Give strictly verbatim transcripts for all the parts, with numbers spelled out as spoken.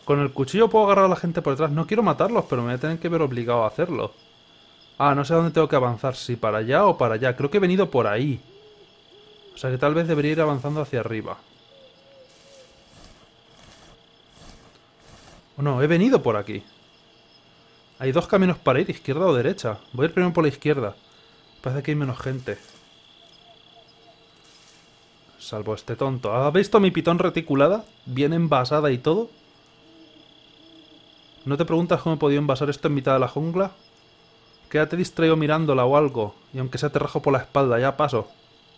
Con el cuchillo puedo agarrar a la gente por detrás. No quiero matarlos, pero me voy a tener que ver obligado a hacerlo. Ah, no sé a dónde tengo que avanzar. Si para allá o para allá. Creo que he venido por ahí. O sea que tal vez debería ir avanzando hacia arriba. O no, he venido por aquí. Hay dos caminos para ir, izquierda o derecha. Voy a ir primero por la izquierda. Parece que hay menos gente. Salvo este tonto. ¿Has visto mi pitón reticulada? Bien envasada y todo. ¿No te preguntas cómo he podido envasar esto en mitad de la jungla? Quédate distraído mirándola o algo. Y aunque sea te rajo por la espalda, ya paso.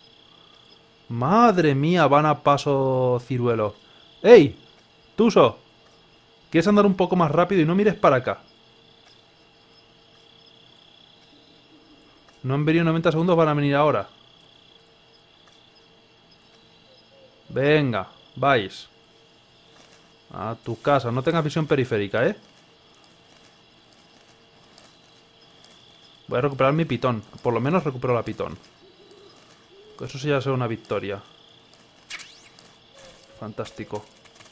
Madre mía, van a paso, ciruelo. ¡Ey! ¡Tuso! ¿Quieres andar un poco más rápido y no mires para acá? No han venido noventa segundos, van a venir ahora. Venga, vais. A tu casa, no tengas visión periférica, ¿eh? Voy a recuperar mi pitón. Por lo menos recupero la pitón. Eso sí ya será una victoria. Fantástico.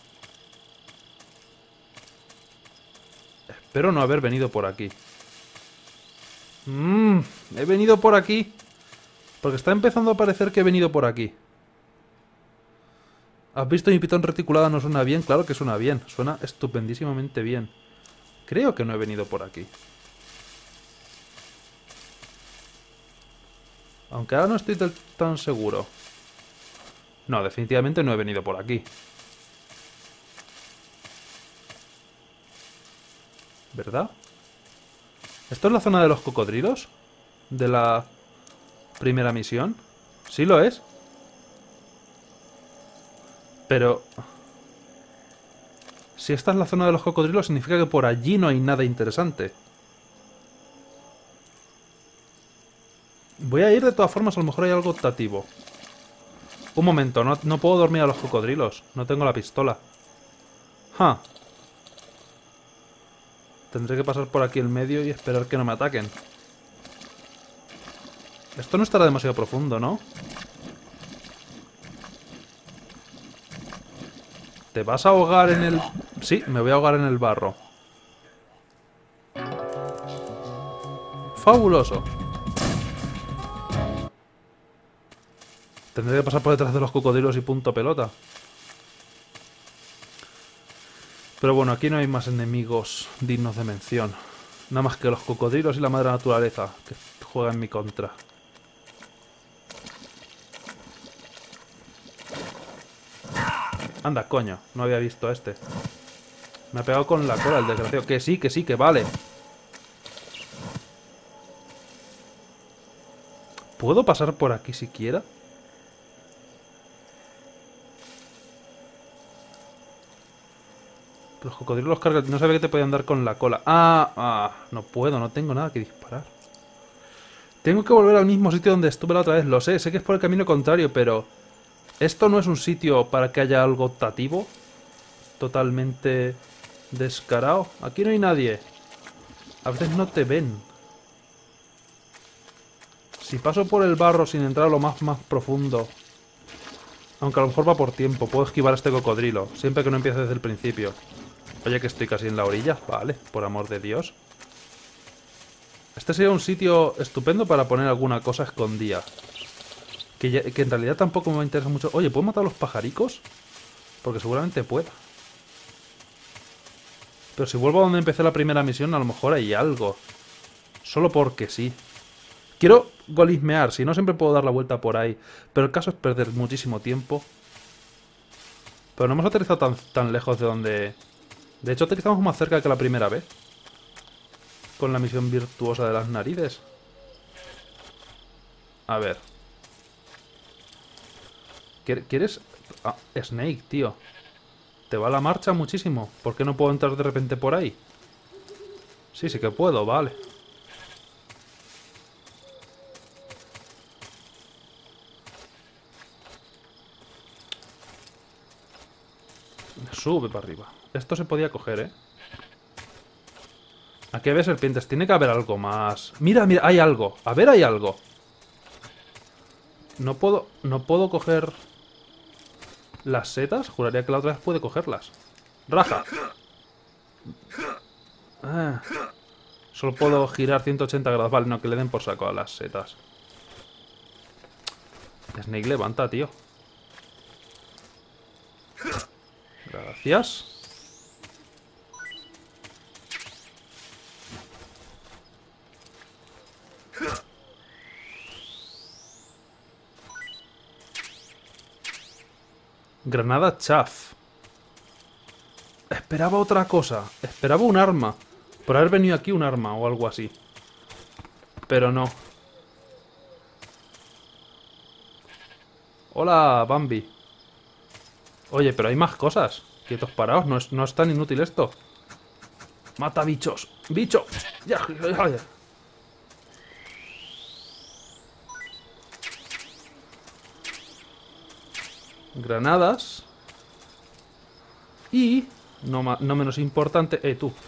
Espero no haber venido por aquí. Mmm, he venido por aquí. Porque está empezando a parecer que he venido por aquí. ¿Has visto mi pitón reticulada no suena bien? Claro que suena bien. Suena estupendísimamente bien. Creo que no he venido por aquí. Aunque ahora no estoy del tan seguro. No, definitivamente no he venido por aquí. ¿Verdad? ¿Esto es la zona de los cocodrilos? ¿De la primera misión? Sí lo es. Pero... si esta es la zona de los cocodrilos, significa que por allí no hay nada interesante. Voy a ir de todas formas, a lo mejor hay algo optativo. Un momento, no, no puedo dormir a los cocodrilos. No tengo la pistola. Ja. Tendré que pasar por aquí el medio y esperar que no me ataquen. Esto no estará demasiado profundo, ¿no? ¿Te vas a ahogar en el...? Sí, me voy a ahogar en el barro. Fabuloso. Tendré que pasar por detrás de los cocodrilos y punto pelota. Pero bueno, aquí no hay más enemigos dignos de mención. Nada más que los cocodrilos y la madre naturaleza, que juegan en mi contra. Anda, coño, no había visto a este. Me ha pegado con la cola el desgraciado. Que sí, que sí, que vale. ¿Puedo pasar por aquí siquiera? Los cocodrilos los cargan. No sabía que te podían dar con la cola. Ah, ah, no puedo, no tengo nada que disparar. Tengo que volver al mismo sitio donde estuve la otra vez. Lo sé, sé que es por el camino contrario, pero... ¿esto no es un sitio para que haya algo optativo? Totalmente descarado. Aquí no hay nadie. A veces no te ven. Si paso por el barro sin entrar a lo más, más profundo... aunque a lo mejor va por tiempo, puedo esquivar a este cocodrilo. Siempre que no empiece desde el principio. Oye, que estoy casi en la orilla. Vale, por amor de Dios. Este sería un sitio estupendo para poner alguna cosa escondida. Que, ya, que en realidad tampoco me interesa mucho. Oye, ¿puedo matar a los pajaricos? Porque seguramente pueda. Pero si vuelvo a donde empecé la primera misión, a lo mejor hay algo. Solo porque sí. Quiero golismear, si no siempre puedo dar la vuelta por ahí. Pero el caso es perder muchísimo tiempo. Pero no hemos aterrizado tan, tan lejos de donde... De hecho, aterrizamos más cerca que la primera vez. Con la misión virtuosa de las narices. A ver. ¿Quieres...? Ah, Snake, tío. Te va la marcha muchísimo. ¿Por qué no puedo entrar de repente por ahí? Sí, sí que puedo, vale. Sube para arriba. Esto se podía coger, ¿eh? Aquí hay serpientes. Tiene que haber algo más. Mira, mira, hay algo. A ver, hay algo. No puedo... No puedo coger... las setas. Juraría que la otra vez puede cogerlas. Raja. Ah. Solo puedo girar ciento ochenta grados. Vale, no, que le den por saco a las setas. Snake, levanta, tío. Gracias. Granada chaff. Esperaba otra cosa. Esperaba un arma. Por haber venido aquí un arma o algo así. Pero no. Hola, Bambi. Oye, pero hay más cosas. Quietos parados. No es, no es tan inútil esto. Mata bichos. ¡Bicho! ¡Ya! ya, ya. Granadas. Y... No, no menos importante... Eh, tú.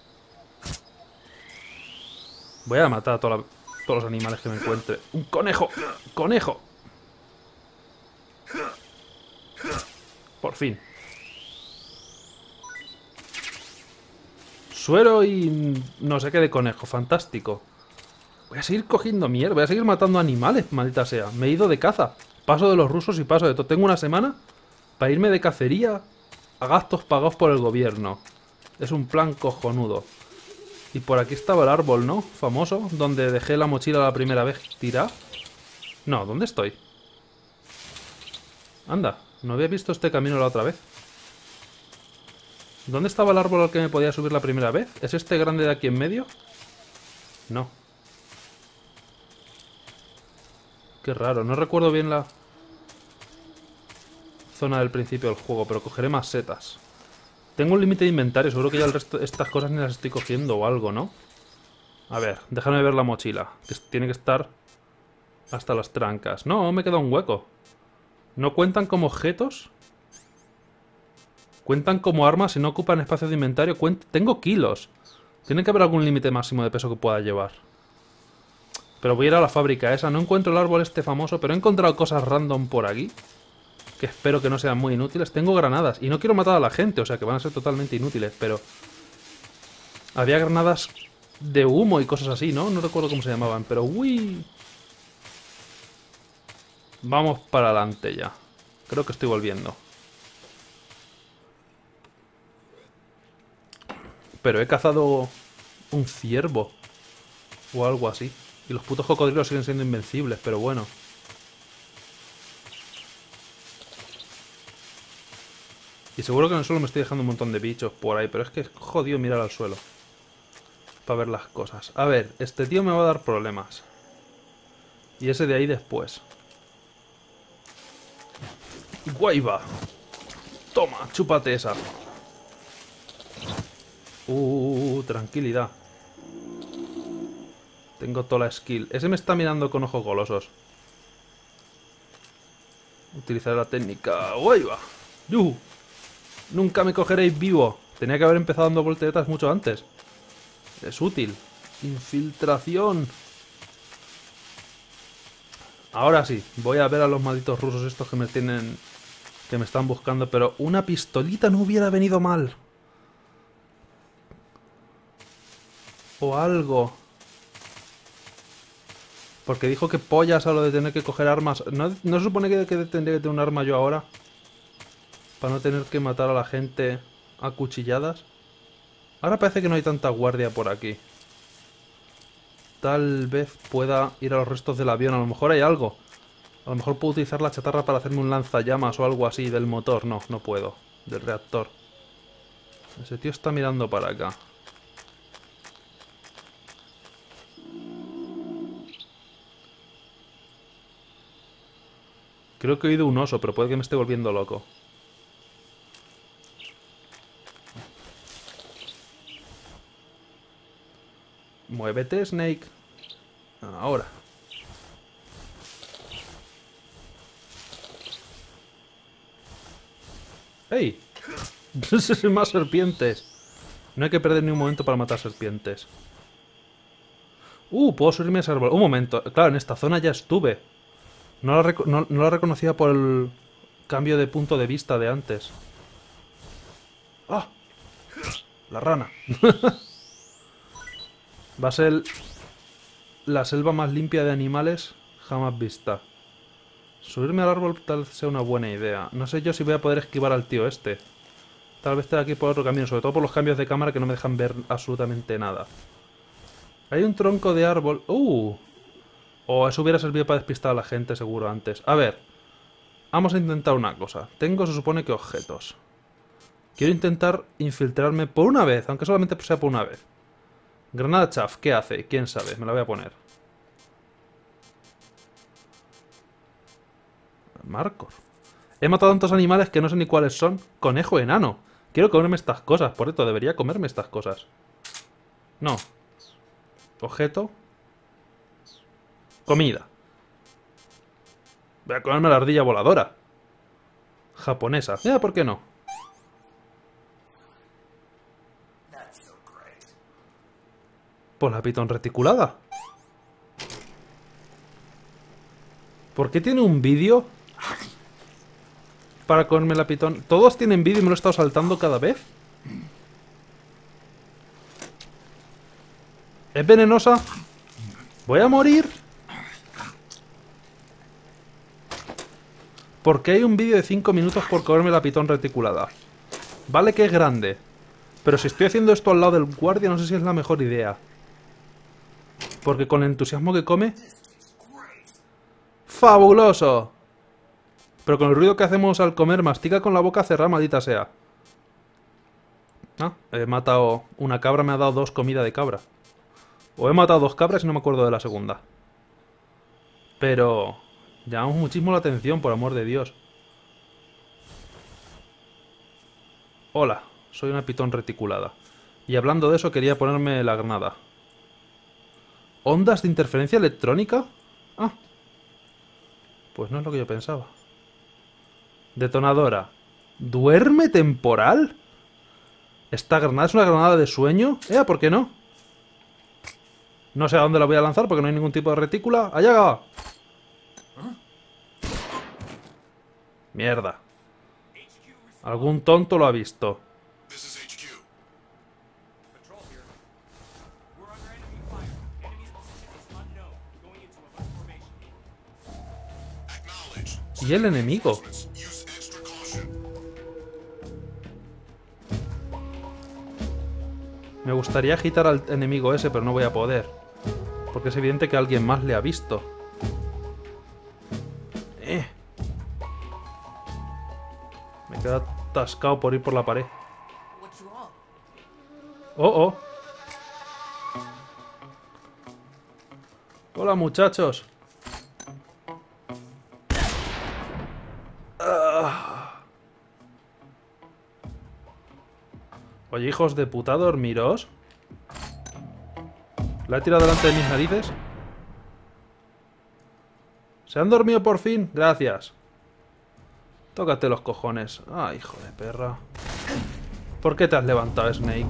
Voy a matar a toda la, todos los animales que me encuentre. ¡Un conejo! ¡Conejo! Por fin. Suero y... no sé qué de conejo. Fantástico. Voy a seguir cogiendo mierda. Voy a seguir matando animales, maldita sea. Me he ido de caza. Paso de los rusos y paso de todo. Tengo una semana para irme de cacería a gastos pagados por el gobierno. Es un plan cojonudo. Y por aquí estaba el árbol, ¿no? Famoso, donde dejé la mochila la primera vez tirada. No, ¿dónde estoy? Anda, no había visto este camino la otra vez. ¿Dónde estaba el árbol al que me podía subir la primera vez? ¿Es este grande de aquí en medio? No. Qué raro, no recuerdo bien la zona del principio del juego, pero cogeré más setas. Tengo un límite de inventario, seguro que ya el resto de estas cosas ni las estoy cogiendo o algo, ¿no? A ver, déjame ver la mochila, que tiene que estar hasta las trancas. No, me queda un hueco. ¿No cuentan como objetos? Cuentan como armas y no ocupan espacio de inventario. Cuent Tengo kilos. Tiene que haber algún límite máximo de peso que pueda llevar. Pero voy a ir a la fábrica esa. No encuentro el árbol este famoso, pero he encontrado cosas random por aquí. Que espero que no sean muy inútiles. Tengo granadas y no quiero matar a la gente, o sea que van a ser totalmente inútiles, pero... Había granadas de humo y cosas así, ¿no? No recuerdo cómo se llamaban, pero uy. Vamos para adelante ya. Creo que estoy volviendo. Pero he cazado un ciervo o algo así. Y los putos cocodrilos siguen siendo invencibles, pero bueno. Y seguro que en el suelo me estoy dejando un montón de bichos por ahí, pero es que es jodido mirar al suelo para ver las cosas. A ver, este tío me va a dar problemas. Y ese de ahí después. ¡Guayba! Toma, chúpate esa. Uh, tranquilidad. Tengo toda la skill. Ese me está mirando con ojos golosos. Utilizaré la técnica. ¡Guayba! ¡Yuhu! Nunca me cogeréis vivo. Tenía que haber empezado dando volteretas mucho antes. Es útil. Infiltración. Ahora sí, voy a ver a los malditos rusos estos que me tienen... que me están buscando, pero una pistolita no hubiera venido mal. O algo. Porque dijo que pollas a lo de tener que coger armas. ¿No, no se supone que, que tendría que tener un arma yo ahora? Para no tener que matar a la gente a cuchilladas. Ahora parece que no hay tanta guardia por aquí. Tal vez pueda ir a los restos del avión. A lo mejor hay algo. A lo mejor puedo utilizar la chatarra para hacerme un lanzallamas o algo así del motor. No, no puedo. Del reactor. Ese tío está mirando para acá. Creo que he oído un oso, pero puede que me esté volviendo loco. Muévete, Snake. Ahora. ¡Ey! Más serpientes. No hay que perder ni un momento para matar serpientes. Uh, puedo subirme a ese árbol. Un momento. Claro, en esta zona ya estuve. No la, no, no la reconocía por el cambio de punto de vista de antes. ¡Ah! La rana. Va a ser la selva más limpia de animales jamás vista. Subirme al árbol tal vez sea una buena idea. No sé yo si voy a poder esquivar al tío este. Tal vez esté aquí por otro camino, sobre todo por los cambios de cámara que no me dejan ver absolutamente nada. Hay un tronco de árbol... ¡Uh! O eso hubiera servido para despistar a la gente seguro antes. A ver. Vamos a intentar una cosa. Tengo, se supone que objetos. Quiero intentar infiltrarme por una vez, aunque solamente sea por una vez. Granada chaff, ¿qué hace? ¿Quién sabe? Me la voy a poner. Marcos. He matado a tantos animales que no sé ni cuáles son. Conejo enano. Quiero comerme estas cosas, por esto debería comerme estas cosas. No. Objeto. Comida. Voy a comerme la ardilla voladora. Japonesa. Mira, ¿por qué no? Pues la pitón reticulada. ¿Por qué tiene un vídeo para comerme la pitón? Todos tienen vídeo y me lo he estado saltando cada vez. ¿Es venenosa? ¿Voy a morir? ¿Por qué hay un vídeo de cinco minutos por comerme la pitón reticulada? Vale que es grande, pero si estoy haciendo esto al lado del guardia no sé si es la mejor idea. Porque con el entusiasmo que come... ¡Fabuloso! Pero con el ruido que hacemos al comer, mastica con la boca cerrada, maldita sea. Ah, he matado una cabra, me ha dado dos comidas de cabra. O he matado dos cabras y no me acuerdo de la segunda. Pero... llamamos muchísimo la atención, por amor de Dios. Hola, soy una pitón reticulada. Y hablando de eso, quería ponerme la granada. ¿Ondas de interferencia electrónica? Ah. Pues no es lo que yo pensaba. Detonadora. ¿Duerme temporal? ¿Esta granada es una granada de sueño? ¿Eh? ¿Por qué no? No sé a dónde la voy a lanzar porque no hay ningún tipo de retícula. ¡Allá va! Mierda. Algún tonto lo ha visto. ¿Y el enemigo? Me gustaría agitar al enemigo ese, pero no voy a poder. Porque es evidente que alguien más le ha visto. Eh. Me queda atascado por ir por la pared. Oh, oh. Hola, muchachos. Oye, hijos de puta, dormiros. ¿La he tirado delante de mis narices? ¿Se han dormido por fin? Gracias. Tócate los cojones. Ay, hijo de perra. ¿Por qué te has levantado, Snake?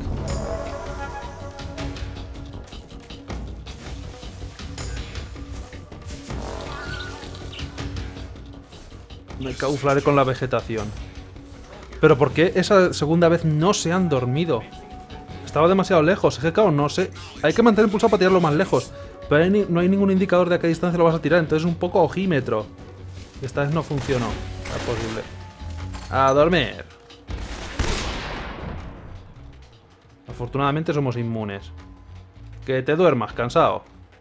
Me camuflaré con la vegetación. ¿Pero por qué esa segunda vez no se han dormido? Estaba demasiado lejos. Es que, claro, no sé. Hay que mantener el pulsado para tirarlo más lejos. Pero hay ni, no hay ningún indicador de a qué distancia lo vas a tirar. Entonces es un poco ojímetro. Esta vez no funcionó. Es posible. A dormir. Afortunadamente somos inmunes. Que te duermas, cansado.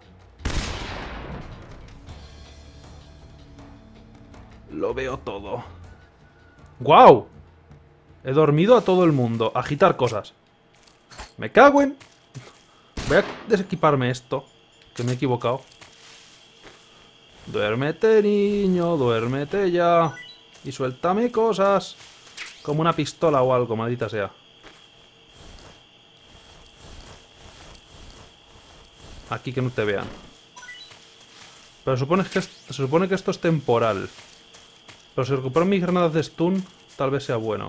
Lo veo todo. ¡Guau! He dormido a todo el mundo. Agitar cosas. Me cago en... Voy a desequiparme esto. Que me he equivocado. Duérmete, niño. Duérmete ya. Y suéltame cosas. Como una pistola o algo, maldita sea. Aquí que no te vean. Pero supone que se supone que esto es temporal. Pero si recupero mis granadas de stun, tal vez sea bueno.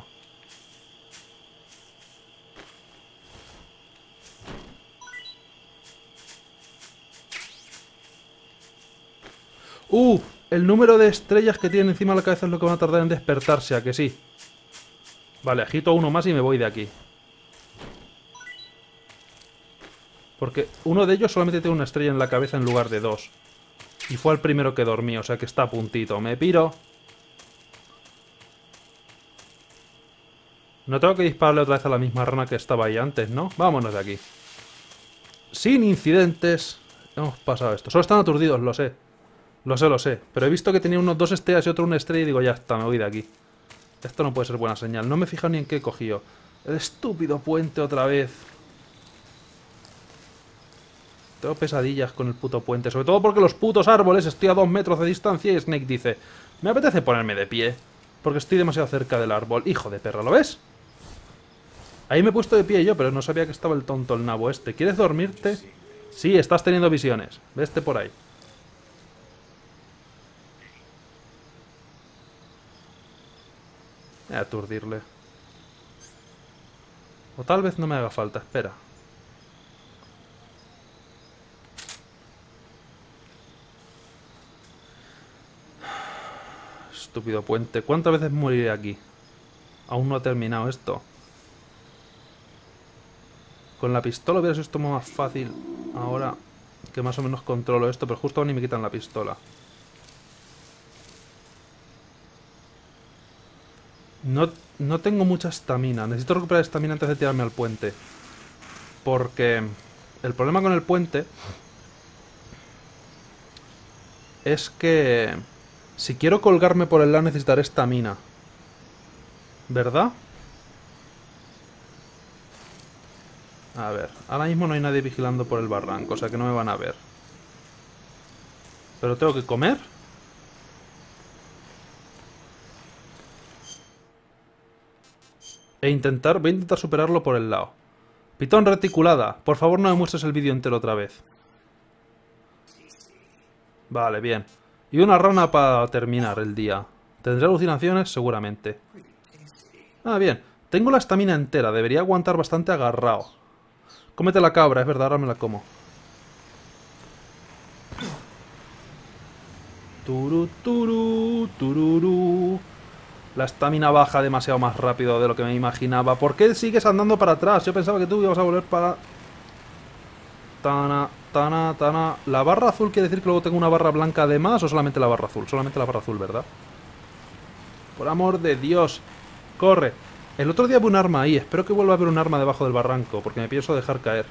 ¡Uh! El número de estrellas que tienen encima de la cabeza es lo que van a tardar en despertarse, ¿a que sí? Vale, agito uno más y me voy de aquí. Porque uno de ellos solamente tiene una estrella en la cabeza en lugar de dos. Y fue el primero que dormí, o sea que está a puntito. Me piro. No tengo que dispararle otra vez a la misma rana que estaba ahí antes, ¿no? Vámonos de aquí. Sin incidentes. Hemos pasado esto. Solo están aturdidos, lo sé. Lo sé, lo sé. Pero he visto que tenía unos dos estrellas y otro una estrella y digo, ya está, me voy de aquí. Esto no puede ser buena señal. No me he fijado ni en qué he cogido. El estúpido puente otra vez. Tengo pesadillas con el puto puente. Sobre todo porque los putos árboles estoy a dos metros de distancia y Snake dice, me apetece ponerme de pie. Porque estoy demasiado cerca del árbol. Hijo de perra, ¿lo ves? Ahí me he puesto de pie yo, pero no sabía que estaba el tonto, el nabo este. ¿Quieres dormirte? Sí, estás teniendo visiones. Veste por ahí. Voy a aturdirle. O tal vez no me haga falta, espera. Estúpido puente. ¿Cuántas veces moriré aquí? Aún no ha terminado esto. Con la pistola hubiera sido esto más fácil. Ahora que más o menos controlo esto, pero justo ahora ni me quitan la pistola. No, no tengo mucha estamina. Necesito recuperar estamina antes de tirarme al puente. Porque el problema con el puente es que si quiero colgarme por el lado necesitaré estamina. ¿Verdad? A ver, ahora mismo no hay nadie vigilando por el barranco, o sea que no me van a ver. ¿Pero tengo que comer? E intentar, voy a intentar superarlo por el lado. Pitón reticulada, por favor no me muestres el vídeo entero otra vez. Vale, bien. Y una rana para terminar el día. ¿Tendré alucinaciones? Seguramente. Ah, bien. Tengo la estamina entera, debería aguantar bastante agarrado. Cómete la cabra, es verdad, ahora me la como. Turu, turu, tururú. La estamina baja demasiado más rápido de lo que me imaginaba. ¿Por qué sigues andando para atrás? Yo pensaba que tú ibas a volver para... Tana, tana, tana. ¿La barra azul quiere decir que luego tengo una barra blanca además o solamente la barra azul? Solamente la barra azul, ¿verdad? Por amor de Dios. Corre. El otro día vi un arma ahí. Espero que vuelva a haber un arma debajo del barranco, porque me pienso dejar caer.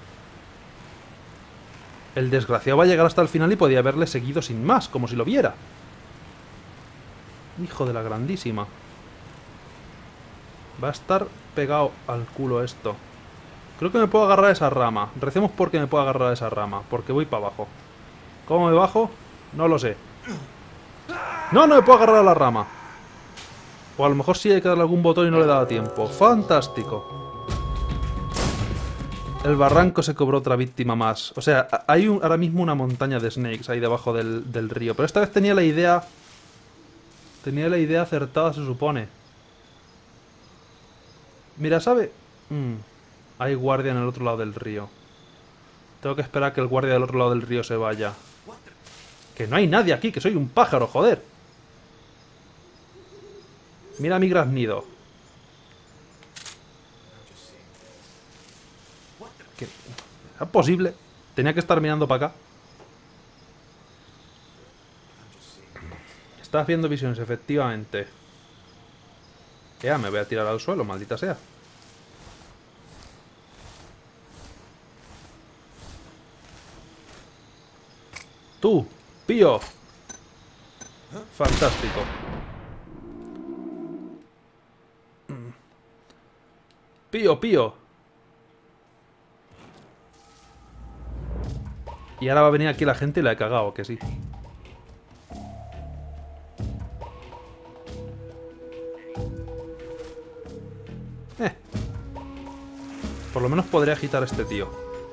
El desgraciado va a llegar hasta el final y podía haberle seguido sin más, como si lo viera. Hijo de la grandísima. Va a estar pegado al culo esto. Creo que me puedo agarrar a esa rama. Recemos porque me puedo agarrar a esa rama, porque voy para abajo. ¿Cómo me bajo? No lo sé. ¡No, no me puedo agarrar a la rama! O a lo mejor sí hay que darle algún botón y no le daba tiempo. ¡Fantástico! El barranco se cobró otra víctima más. O sea, hay un, ahora mismo una montaña de snakes ahí debajo del, del río. Pero esta vez tenía la idea... Tenía la idea acertada, se supone. Mira, ¿sabe? Mm, hay guardia en el otro lado del río. Tengo que esperar a que el guardia del otro lado del río se vaya. Que no hay nadie aquí, que soy un pájaro, joder. Mira mi graznido. ¿Qué? ¿Es posible? Tenía que estar mirando para acá. Estás viendo visiones, efectivamente. Ya, me voy a tirar al suelo, maldita sea. Tú, pío. Fantástico. Pío, pío. Y ahora va a venir aquí la gente y la he cagado, que sí. Eh. Por lo menos podré agitar a este tío.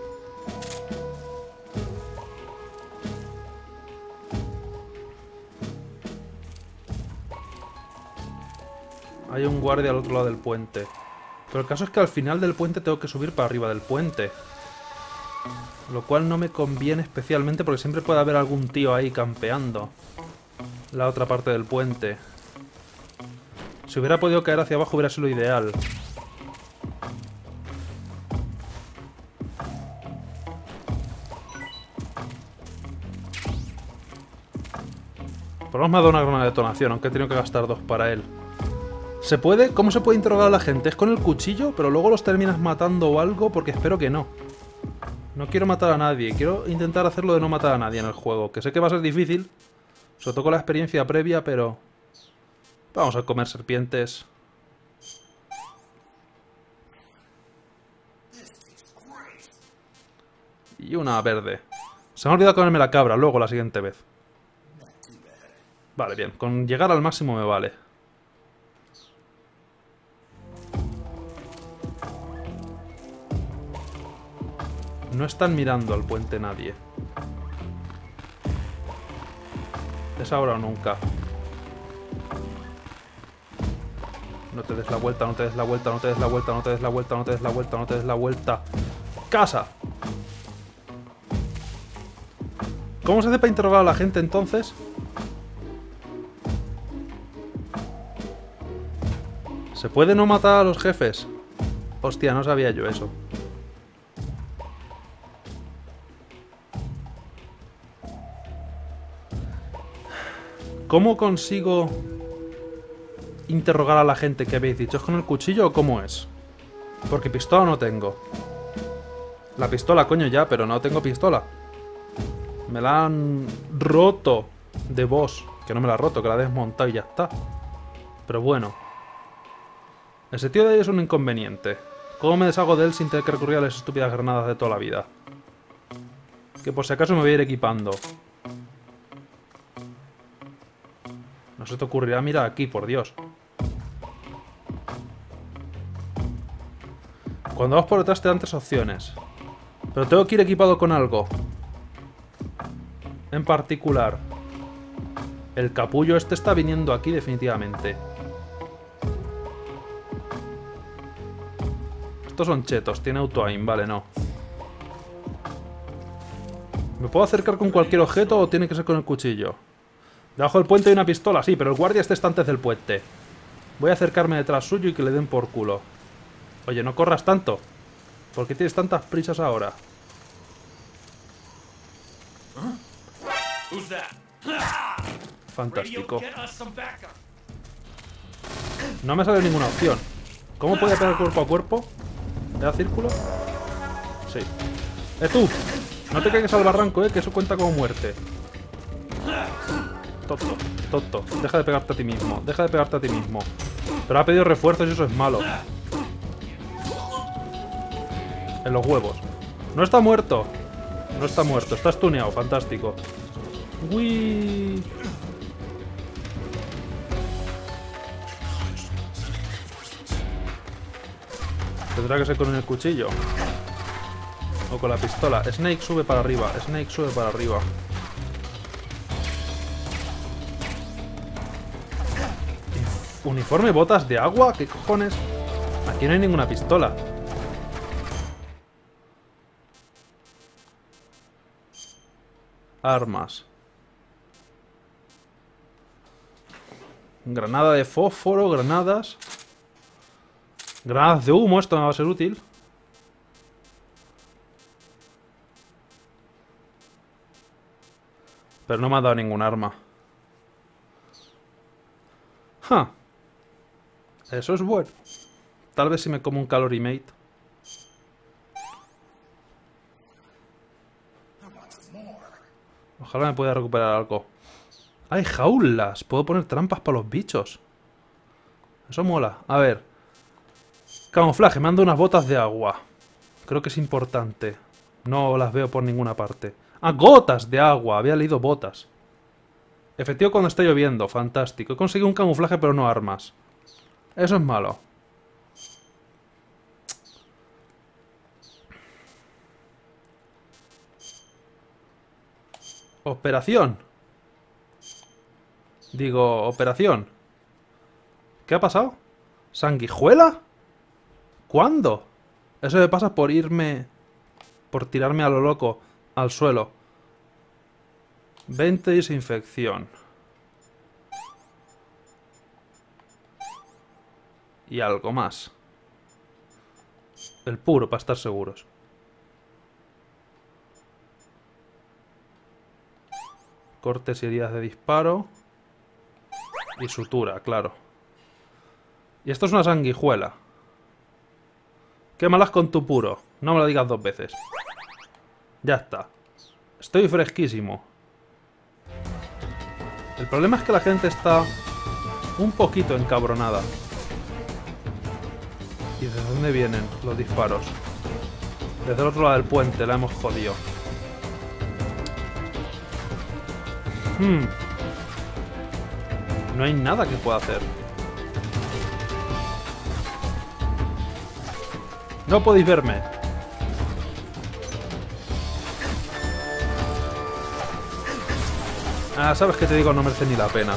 Hay un guardia al otro lado del puente. Pero el caso es que al final del puente tengo que subir para arriba del puente. Lo cual no me conviene especialmente porque siempre puede haber algún tío ahí campeando la otra parte del puente. Si hubiera podido caer hacia abajo hubiera sido lo ideal. menos me ha dado una gran detonación, aunque he tenido que gastar dos para él. ¿Se puede? ¿Cómo se puede interrogar a la gente? ¿Es con el cuchillo? Pero luego los terminas matando o algo, porque espero que no. No quiero matar a nadie. Quiero intentar hacerlo de no matar a nadie en el juego. Que sé que va a ser difícil. Sobre todo con la experiencia previa, pero... Vamos a comer serpientes. Y una verde. Se me ha olvidado comerme la cabra luego la siguiente vez. Vale, bien. Con llegar al máximo me vale. No están mirando al puente nadie. Es ahora o nunca. No te des la vuelta, no te des la vuelta, no te des la vuelta, no te des la vuelta, no te des la vuelta, no te des la vuelta. ¡Casa! ¿Cómo se hace para interrogar a la gente entonces? ¿Se puede no matar a los jefes? Hostia, no sabía yo eso. ¿Cómo consigo interrogar a la gente que habéis dicho? ¿Es con el cuchillo o cómo es? Porque pistola no tengo. La pistola, coño, ya, pero no tengo pistola. Me la han roto de boss. Que no me la ha roto, que la he desmontado y ya está. Pero bueno. Ese tío de ahí es un inconveniente. ¿Cómo me deshago de él sin tener que recurrir a las estúpidas granadas de toda la vida? Que por si acaso me voy a ir equipando. No se te ocurrirá mirar aquí, por Dios. Cuando vas por detrás te dan tres opciones. Pero tengo que ir equipado con algo. En particular. El capullo este está viniendo aquí definitivamente. Estos son chetos, tiene auto-aim, vale, no. ¿Me puedo acercar con cualquier objeto o tiene que ser con el cuchillo? Debajo del puente hay una pistola, sí, pero el guardia este está antes del puente. Voy a acercarme detrás suyo y que le den por culo. Oye, no corras tanto. ¿Por qué tienes tantas prisas ahora? Fantástico. No me sale ninguna opción. ¿Cómo puede pegar cuerpo a cuerpo? ¿Le da círculo? Sí. ¡Eh, tú! No te caigas al barranco, eh, que eso cuenta como muerte. Tonto, tonto. Deja de pegarte a ti mismo. Deja de pegarte a ti mismo. Pero ha pedido refuerzos y eso es malo. En los huevos. No está muerto. No está muerto. Está stuneado. Fantástico. Uy. Tendrá que ser con el cuchillo. O con la pistola. Snake sube para arriba. Snake sube para arriba. ¿Uniforme, botas de agua? ¿Qué cojones? Aquí no hay ninguna pistola. Armas. Granada de fósforo, granadas. Granadas de humo, esto me va a ser útil. Pero no me ha dado ningún arma. ¡Ja! Eso es bueno. Tal vez si me como un Calorimate. Ojalá me pueda recuperar algo. ¡Hay jaulas! Puedo poner trampas para los bichos. Eso mola. A ver. Camuflaje. Me han dado unas botas de agua. Creo que es importante. No las veo por ninguna parte. ¡Ah! ¡Gotas de agua! Había leído botas. Efectivo cuando está lloviendo. Fantástico. He conseguido un camuflaje pero no armas. Eso es malo. Operación. Digo, operación. ¿Qué ha pasado? ¿Sanguijuela? ¿Cuándo? Eso me pasa por irme... Por tirarme a lo loco al suelo. veinte desinfección. Y algo más. El puro, para estar seguros. Cortes y heridas de disparo. Y sutura, claro. Y esto es una sanguijuela. Quémalas con tu puro. No me lo digas dos veces. Ya está. Estoy fresquísimo. El problema es que la gente está un poquito encabronada. ¿Y desde dónde vienen los disparos? Desde el otro lado del puente la hemos jodido. Hmm. No hay nada que pueda hacer. No podéis verme. Ah, sabes que te digo, no merece ni la pena.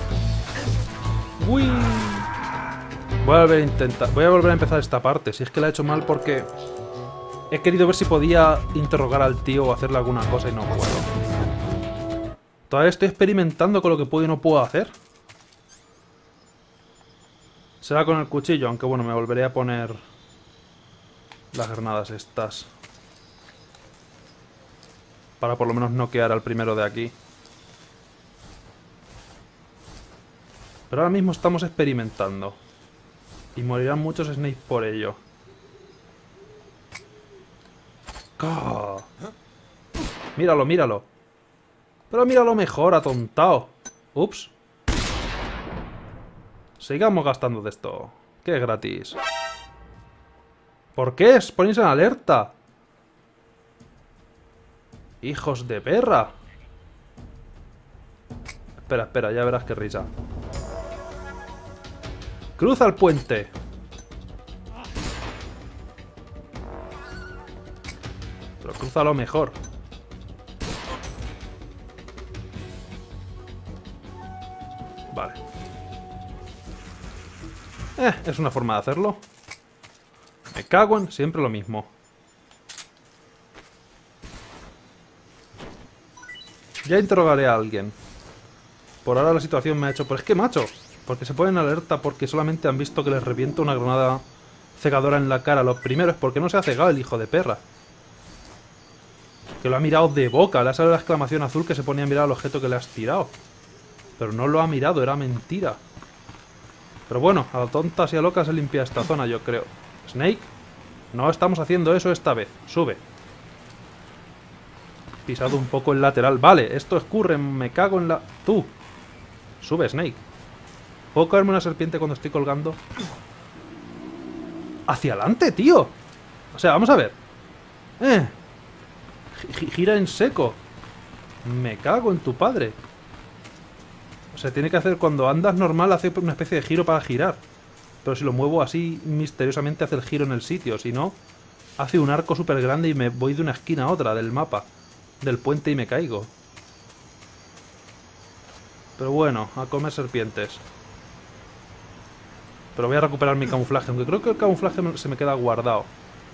Uy. Voy a volver a intentar. Voy a volver a empezar esta parte. Si es que la he hecho mal porque he querido ver si podía interrogar al tío o hacerle alguna cosa y no puedo. Todavía estoy experimentando con lo que puedo y no puedo hacer. Será con el cuchillo, aunque bueno, me volveré a poner las granadas estas. Para por lo menos noquear al primero de aquí. Pero ahora mismo estamos experimentando. Y morirán muchos Snake por ello. ¡Cah! Míralo, míralo. Pero míralo mejor, atontado. Ups. Sigamos gastando de esto. Que es gratis. ¿Por qué? ¿Os ponéis en alerta? ¡Hijos de perra! Espera, espera, ya verás qué risa. ¡Cruza el puente! Pero crúzalo mejor. Vale. Eh, es una forma de hacerlo. Me cago en siempre lo mismo. Ya interrogaré a alguien. Por ahora la situación me ha hecho... Pero es que, macho, porque se ponen alerta porque solamente han visto que les revienta una granada cegadora en la cara. Lo primero es porque no se ha cegado el hijo de perra. Que lo ha mirado de boca. Le ha salido la exclamación azul que se ponía a mirar al objeto que le has tirado. Pero no lo ha mirado, era mentira. Pero bueno, a tontas y a locas se limpia esta zona, yo creo. Snake, no estamos haciendo eso esta vez. Sube. Pisado un poco el lateral. Vale, esto escurre, me cago en la... Tú. Sube, Snake. ¿Puedo caerme una serpiente cuando estoy colgando? ¡Hacia adelante, tío! O sea, vamos a ver. Eh. G- gira en seco. Me cago en tu padre. O sea, tiene que hacer... Cuando andas normal hace una especie de giro para girar. Pero si lo muevo así, misteriosamente hace el giro en el sitio. Si no, hace un arco súper grande y me voy de una esquina a otra del mapa. Del puente y me caigo. Pero bueno, a comer serpientes. Pero voy a recuperar mi camuflaje. Aunque creo que el camuflaje se me queda guardado.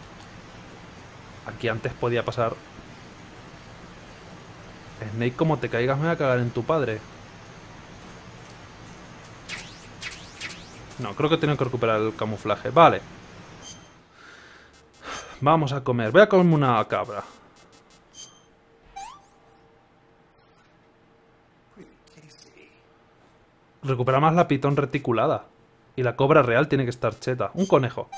Aquí antes podía pasar... Snake, como te caigas me voy a cagar en tu padre. No, creo que tengo que recuperar el camuflaje. Vale. Vamos a comer. Voy a comerme una cabra. Recupera más la pitón reticulada. Y la cobra real tiene que estar cheta. Un conejo.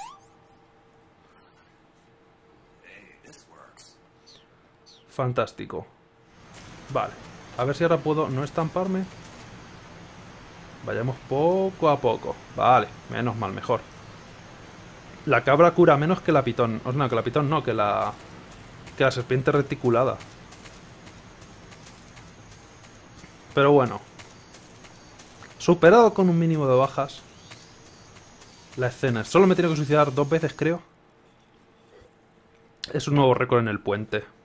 Fantástico. Vale. A ver si ahora puedo no estamparme. Vayamos poco a poco. Vale, menos mal, mejor. La cabra cura menos que la pitón. O no, que la pitón no, que la... Que la serpiente reticulada. Pero bueno. Superado con un mínimo de bajas. La escena. Solo me tiene que suicidar dos veces, creo. Es un nuevo récord en el puente.